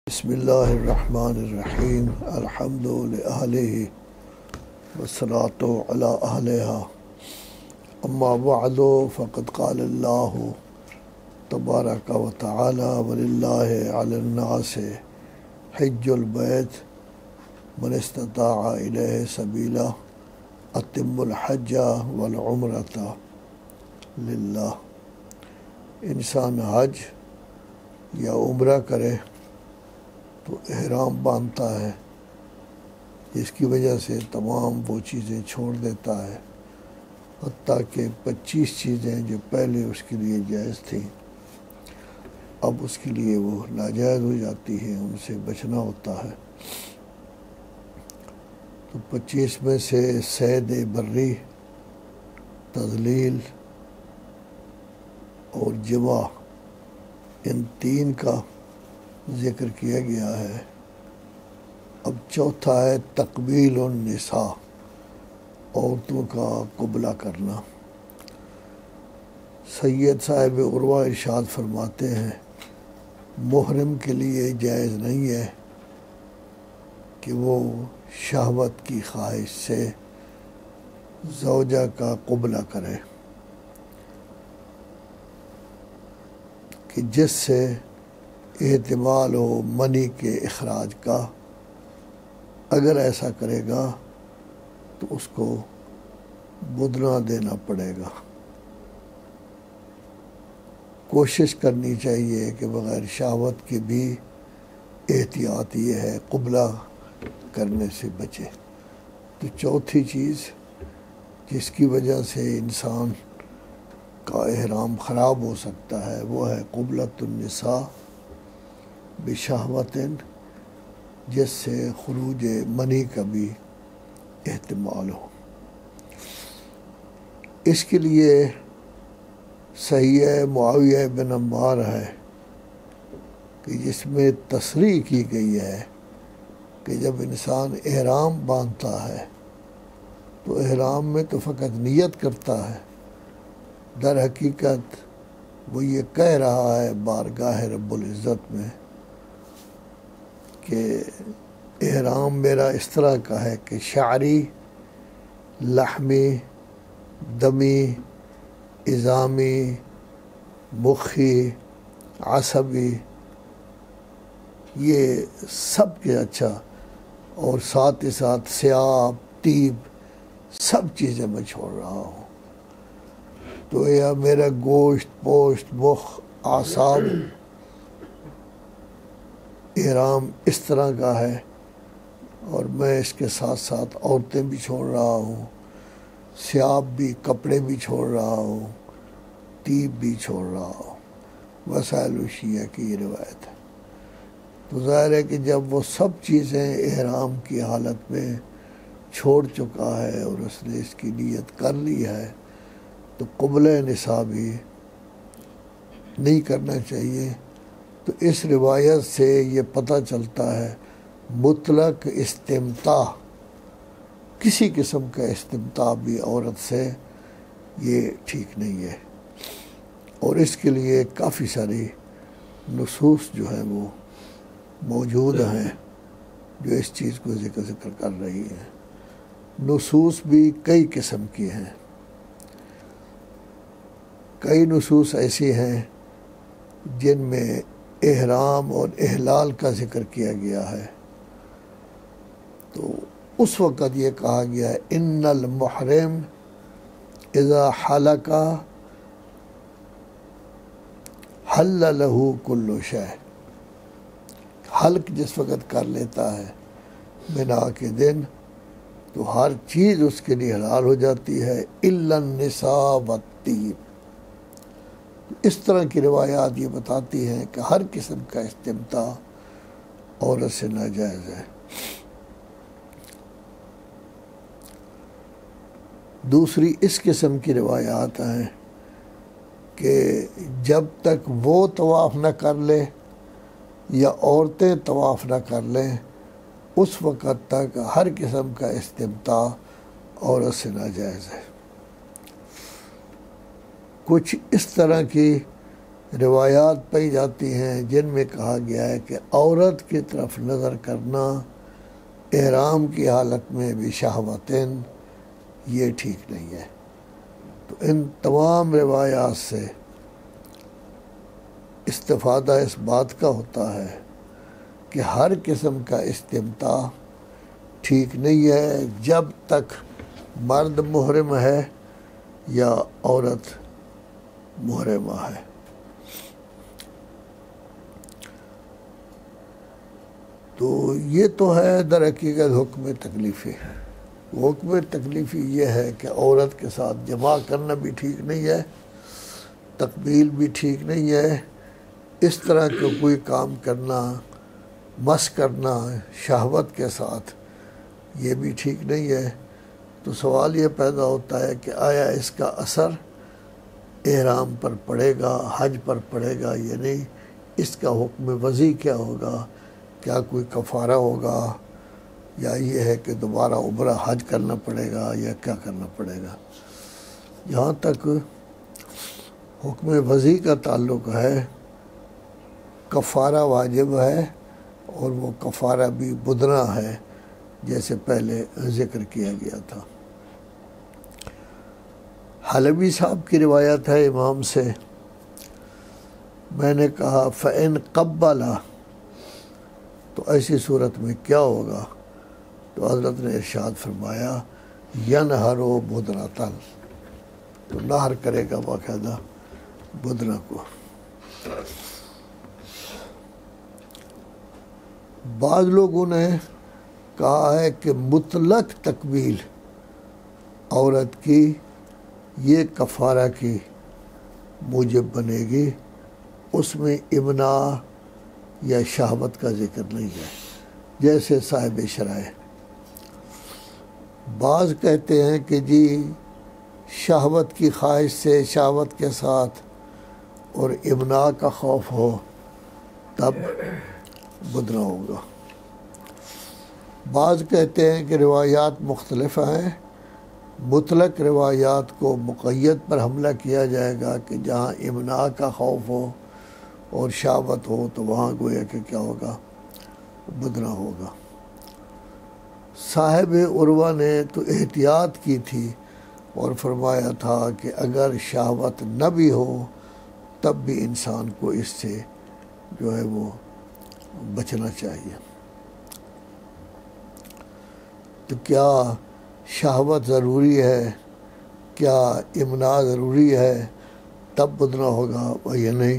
بسم اللہ الرحمن الرحیم الحمد للہ والصلاة علی اہلہا اما بعد فقد قال اللہ تبارک و تعالی وللہ علی الناس حج البیت من استطاع الیہ سبیلا اتم الحج والعمرۃ للہ۔ انسان حج یا عمرہ کرے تو احرام باندھتا ہے، جس کی وجہ سے تمام وہ چیزیں چھوڑ دیتا ہے، حتیٰ کہ 25 چیزیں جو پہلے اس کے لیے جائز تھیں اب اس کے لیے وہ ناجائز ہو جاتی ہیں، ان سے بچنا ہوتا ہے۔ تو 25 میں سے صید بری، تذلیل اور جماع، ان 3 کا ذکر کیا گیا ہے۔ اب چوتھا ہے تقبیل النساء، عورتوں کا قبلہ کرنا۔ سید صاحب عروہ ارشاد فرماتے ہیں محرم کے لیے جائز نہیں ہے کہ وہ شہوت کی خواہش سے زوجہ کا قبلہ کرے، کہ جس سے احتمال ہو منی کے اخراج کا۔ اگر ایسا کرے گا تو اس کو بدنہ دینا پڑے گا۔ کوشش کرنی چاہیے کہ بغیر شہوت کے بھی احتیاط یہ ہے قبلہ کرنے سے بچے۔ تو چوتھی چیز جس کی وجہ سے انسان کا احرام خراب ہو سکتا ہے وہ ہے قبلۃ النساء بشہوت، جس سے خروج منی کا بھی احتمال ہو۔ اس کے لیے صحیح معاویہ بن عمار ہے کہ جس میں تصریح کی گئی ہے کہ جب انسان احرام باندھتا ہے تو احرام میں تو فقط نیت کرتا ہے، در حقیقت وہ یہ کہہ رہا ہے بارگاہ رب العزت میں کہ احرام میرا اس طرح کا ہے کہ شعری، لحمی، دمی، عظامی، مخی، عصبی، یہ سب کے اچھا، اور ساتھ ہی ساتھ سیاب، تیب، سب چیزیں میں چھوڑ رہا ہوں۔ تو یہ میرا گوشت، پوشت، مخ، اعصاب، احرام اس طرح کا ہے، اور میں اس کے ساتھ ساتھ عورتیں بھی چھوڑ رہا ہوں، سیاب بھی، کپڑے بھی چھوڑ رہا ہوں، تیب بھی چھوڑ رہا ہوں۔ وسائل الشیعہ کی یہ روایت ہے۔ تو ظاہر ہے کہ جب وہ سب چیزیں احرام کی حالت میں چھوڑ چکا ہے اور اس نے اس کی نیت کر لی ہے تو قبلہ نساء بھی نہیں کرنا چاہیے۔ تو اس روایت سے یہ پتہ چلتا ہے مطلق استمتاع، کسی قسم کا استمتاع بھی عورت سے یہ ٹھیک نہیں ہے، اور اس کے لیے کافی ساری نصوص جو ہیں وہ موجود ہیں جو اس چیز کو ذکر کر رہی ہیں۔ نصوص بھی کئی قسم کی ہیں۔ کئی نصوص ایسی ہیں جن میں احرام اور احلال کا ذکر کیا گیا ہے، تو اس وقت یہ کہا گیا ہے ان المحرم اذا حلق حل له کل شیء۔ حلق جس وقت کر لیتا ہے بنا کے دن تو ہر چیز اس کے لیے حلال ہو جاتی ہے الا النساء والطیب۔ اس طرح کی روایات یہ بتاتی ہیں کہ ہر قسم کا استمتاع عورت سے ناجائز ہے۔ دوسری اس قسم کی روایات ہیں کہ جب تک وہ طواف نہ کر لے یا عورتیں طواف نہ کر لیں اس وقت تک ہر قسم کا استمتاع عورت سے ناجائز ہے۔ کچھ اس طرح کی روایات پائی جاتی ہیں جن میں کہا گیا ہے کہ عورت کی طرف نظر کرنا احرام کی حالت میں بھی شہوتین، یہ ٹھیک نہیں ہے۔ تو ان تمام روایات سے استفادہ اس بات کا ہوتا ہے کہ ہر قسم کا استمتاع ٹھیک نہیں ہے جب تک مرد محرم ہے یا عورت محرمہ ہے۔ تو یہ تو ہے در حقیقت حکم تکلیفی۔ حکم تکلیفی یہ ہے کہ عورت کے ساتھ جماع کرنا بھی ٹھیک نہیں ہے، تقبیل بھی ٹھیک نہیں ہے، اس طرح کا کوئی کام کرنا، مس کرنا شہوت کے ساتھ، یہ بھی ٹھیک نہیں ہے۔ تو سوال یہ پیدا ہوتا ہے کہ آیا اس کا اثر احرام پر پڑے گا، حج پر پڑے گا یا نہیں؟ اس کا حکم وضعی کیا ہوگا؟ کیا کوئی کفارہ ہوگا یا یہ ہے کہ دوبارہ عمرہ حج کرنا پڑے گا یا کیا کرنا پڑے گا؟ جہاں تک حکم وضعی کا تعلق ہے، کفارہ واجب ہے، اور وہ کفارہ بھی بدنہ ہے جیسے پہلے ذکر کیا گیا تھا۔ حلبی صاحب کی روایت ہے امام سے، میں نے کہا فَإِن قَبَّلَ، تو ایسی صورت میں کیا ہوگا؟ تو حضرت نے ارشاد فرمایا يَنْهَرُ بُدْنَةً، تو نہر کرے گا باقاعدہ بدنہ کو۔ بعض لوگوں نے کہا ہے کہ مطلق تقبیل عورت کی یہ کفارہ کی موجب بنے گی، اس میں امناع یا شہوت کا ذکر نہیں ہے، جیسے صاحب شرائع۔ بعض کہتے ہیں کہ جی شہوت کی خواہش سے، شہوت کے ساتھ اور امناع کا خوف ہو تب بدنہ ہوگا۔ بعض کہتے ہیں کہ روایات مختلف ہیں، مطلق روایات کو مقید پر حملہ کیا جائے گا کہ جہاں امناع کا خوف ہو اور شہوت ہو تو وہاں گویا کہ کیا ہوگا؟ بدنہ ہوگا۔ صاحب عروہ نے تو احتیاط کی تھی اور فرمایا تھا کہ اگر شہوت نہ بھی ہو تب بھی انسان کو اس سے جو ہے وہ بچنا چاہیے۔ تو کیا شہوت ضروری ہے؟ کیا امناع ضروری ہے تب بدنہ ہوگا یا نہیں؟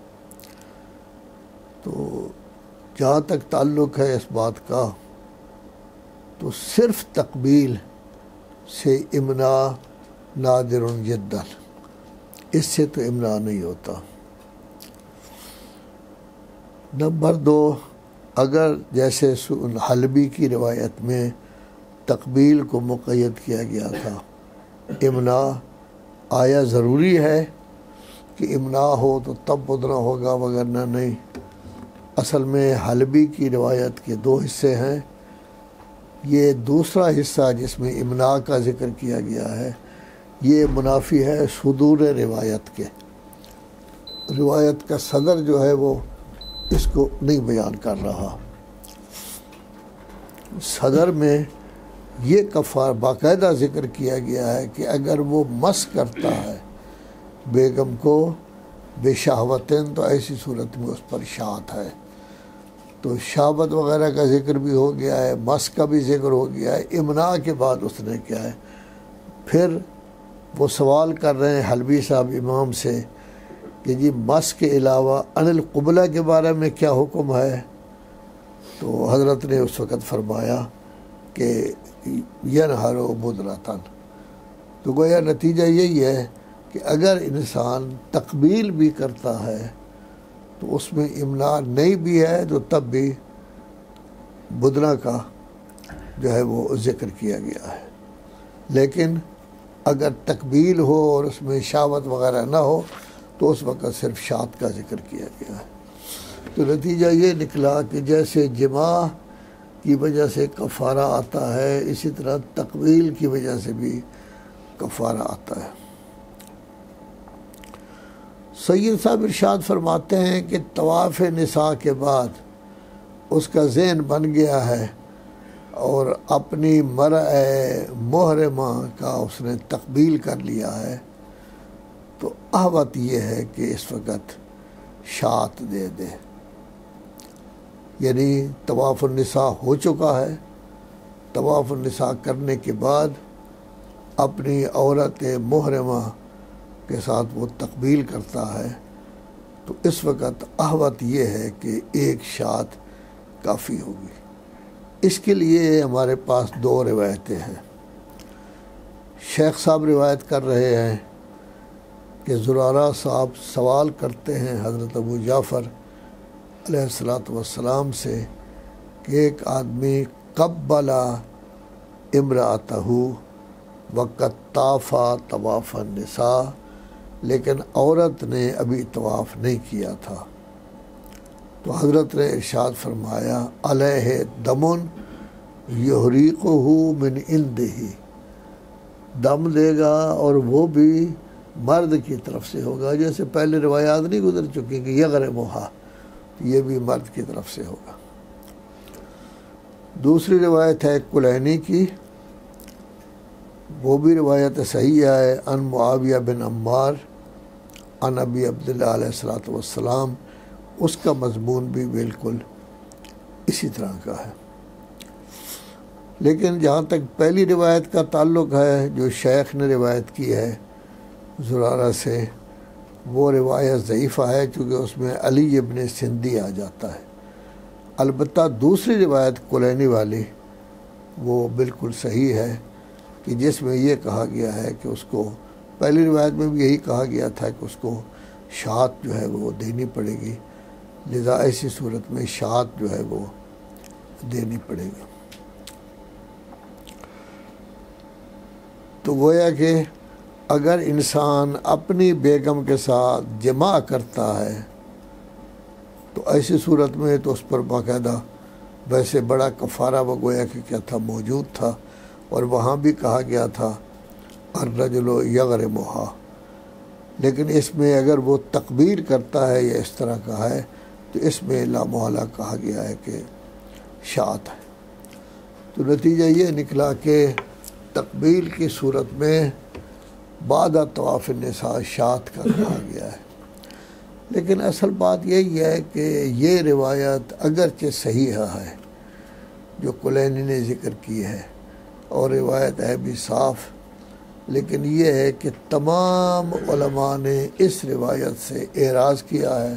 تو جہاں تک تعلق ہے اس بات کا، تو صرف تقبیل سے امناع نادر جدا، اس سے تو امناع نہیں ہوتا۔ نمبر 2، اگر جیسے حلبی کی روایت میں تقبیل کو مقید کیا گیا تھا، امناع آیا ضروری ہے کہ امناع ہو تو تب بدنہ ہوگا وگرنہ نہیں؟ اصل میں حلبی کی روایت کے 2 حصے ہیں۔ یہ دوسرا حصہ جس میں امناع کا ذکر کیا گیا ہے، یہ منافی ہے صدور روایت کے۔ روایت کا صدر جو ہے وہ اس کو نہیں بیان کر رہا۔ صدر میں یہ کفار باقاعدہ ذکر کیا گیا ہے کہ اگر وہ مس کرتا ہے بیگم کو بے شہوتین تو ایسی صورت میں اس پر شاعت ہے۔ تو شہوت وغیرہ کا ذکر بھی ہو گیا ہے، مس کا بھی ذکر ہو گیا ہے، امناع کے بعد اس نے کیا ہے؟ پھر وہ سوال کر رہے ہیں حلبی صاحب امام سے کہ جی مس کے علاوہ عن القبلہ کے بارے میں کیا حکم ہے؟ تو حضرت نے اس وقت فرمایا کہ ینہر بدنۃ۔ تو گویا نتیجہ یہی ہے کہ اگر انسان تقبیل بھی کرتا ہے تو اس میں امناع نہیں بھی ہے تو تب بھی بدنہ کا جو ہے وہ ذکر کیا گیا ہے۔ لیکن اگر تقبیل ہو اور اس میں شہوت وغیرہ نہ ہو تو اس وقت صرف شاعت کا ذکر کیا گیا ہے۔ تو نتیجہ یہ نکلا کہ جیسے جماع کی وجہ سے کفارہ آتا ہے، اسی طرح تقبیل کی وجہ سے بھی کفارہ آتا ہے۔ سید صاحب ارشاد فرماتے ہیں کہ طواف نساء کے بعد اس کا ذہن بن گیا ہے اور اپنی مرء محرمہ کا اس نے تقبیل کر لیا ہے، تو احوط یہ ہے کہ اس وقت شات دے دے، یعنی طواف النساء ہو چکا ہے، طواف النساء کرنے کے بعد اپنی عورت محرمہ کے ساتھ وہ تقبیل کرتا ہے، تو اس وقت احوط یہ ہے کہ ایک شات کافی ہوگی۔ اس کے لیے ہمارے پاس دو روایتیں ہیں۔ شیخ صاحب روایت کر رہے ہیں کہ زرارہ صاحب سوال کرتے ہیں حضرت ابو جعفر علیہ السلام سے کہ ایک آدمی قبل امرأتہ وقت طافا طواف النساء، لیکن عورت نے ابھی طواف نہیں کیا تھا، تو حضرت نے ارشاد فرمایا علیہ دمن یحریقہ من عندہ، دم دے گا اور وہ بھی مرد کی طرف سے ہوگا، جیسے پہلے روایات نہیں گزر چکی کہ یغرمھا، یہ بھی مرد کی طرف سے ہوگا۔ دوسری روایت ہے کلینی کی، وہ بھی روایت صحیح ہے، ان معاویہ بن عمار ان ابی عبداللہ علیہ السلام، اس کا مضمون بھی بالکل اسی طرح کا ہے۔ لیکن جہاں تک پہلی روایت کا تعلق ہے جو شیخ نے روایت کی ہے زرارہ سے، وہ روایت ضعیفہ ہے چونکہ اس میں علی ابن سندھی آ جاتا ہے۔ البتہ دوسری روایت کلینی والی وہ بالکل صحیح ہے کہ جس میں یہ کہا گیا ہے کہ اس کو، پہلی روایت میں بھی یہی کہا گیا تھا کہ اس کو شات جو ہے وہ دینی پڑے گی، لذا ایسی صورت میں شات جو ہے وہ دینی پڑے گی۔ تو گویا کہ اگر انسان اپنی بیگم کے ساتھ جماع کرتا ہے تو ایسی صورت میں تو اس پر باقاعدہ ویسے بڑا کفارہ وہ گویا کہ کیا تھا موجود تھا، اور وہاں بھی کہا گیا تھا الرجل یغرمھا، لیکن اس میں اگر وہ تقبیر کرتا ہے یا اس طرح کا ہے تو اس میں لا محالہ کہا گیا ہے کہ شات ہے۔ تو نتیجہ یہ نکلا کہ تقبیر کی صورت میں بعد طواف النساء شات کا کہا گیا ہے، لیکن اصل بات یہی ہے کہ یہ روایت اگرچہ صحیح ہے جو کلینی نے ذکر کی ہے اور روایت ہے بھی صاف، لیکن یہ ہے کہ تمام علماء نے اس روایت سے اعراض کیا ہے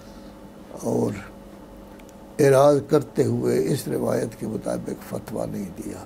اور اعراض کرتے ہوئے اس روایت کے مطابق فتویٰ نہیں دیا۔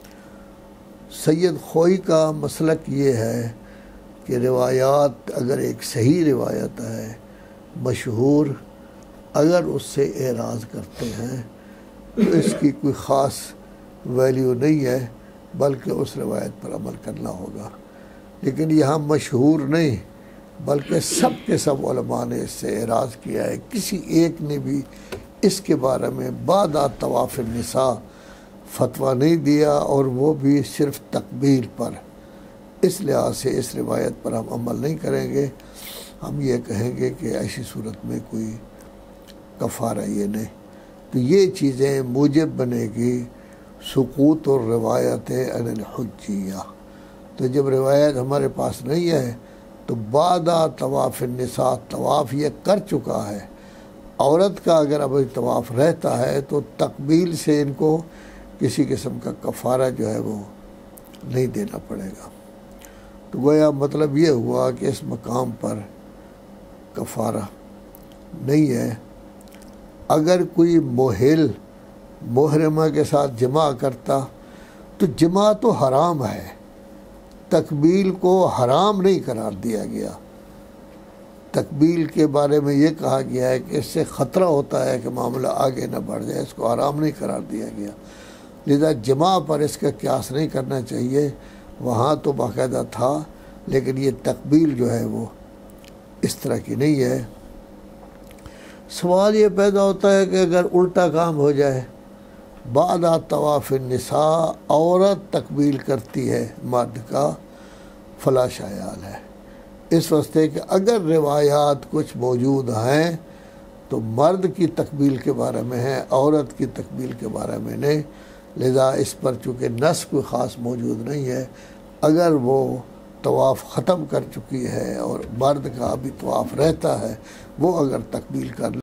سید خوئی کا مسلک یہ ہے کہ روایات اگر ایک صحیح روایت ہے مشہور، اگر اس سے اعراض کرتے ہیں تو اس کی کوئی خاص ویلیو نہیں ہے، بلکہ اس روایت پر عمل کرنا ہوگا۔ لیکن یہاں مشہور نہیں بلکہ سب کے سب علماء نے اس سے اعراض کیا ہے، کسی ایک نے بھی اس کے بارے میں بعد طواف النساء فتویٰ نہیں دیا، اور وہ بھی صرف تقبیر پر۔ اس لحاظ سے اس روایت پر ہم عمل نہیں کریں گے، ہم یہ کہیں گے کہ ایسی صورت میں کوئی کفارہ یہ نہیں۔ تو یہ چیزیں موجب بنے گی سقوط الروایت عن الحجیہ۔ تو جب روایت ہمارے پاس نہیں ہے تو بعد طواف النساء طواف یہ کر چکا ہے، عورت کا اگر ابھی طواف رہتا ہے تو تقبیل سے ان کو کسی قسم کا کفارہ جو ہے وہ نہیں دینا پڑے گا۔ تو گویا مطلب یہ ہوا کہ اس مقام پر کفارہ نہیں ہے۔ اگر کوئی محل محرمہ کے ساتھ جماع کرتا تو جماع تو حرام ہے، تقبیل کو حرام نہیں قرار دیا گیا۔ تقبیل کے بارے میں یہ کہا گیا ہے کہ اس سے خطرہ ہوتا ہے کہ معاملہ آگے نہ بڑھ جائے، اس کو حرام نہیں قرار دیا گیا، لذا جماع پر اس کا قیاس نہیں کرنا چاہیے۔ وہاں تو باقاعدہ تھا، لیکن یہ تقبیل جو ہے وہ اس طرح کی نہیں ہے۔ سوال یہ پیدا ہوتا ہے کہ اگر الٹا کام ہو جائے، بعد طواف النساء عورت تقبیل کرتی ہے مرد کا، فلا شیال ہے، اس واسطے کہ اگر روایات کچھ موجود ہیں تو مرد کی تکمیل کے بارے میں ہے، عورت کی تکمیل کے بارے میں نہیں، لذا اس پر چونکہ نص کوئی خاص موجود نہیں ہے، اگر وہ طواف ختم کر چکی ہے اور مرد کا ابھی طواف رہتا ہے، وہ اگر تکمیل کر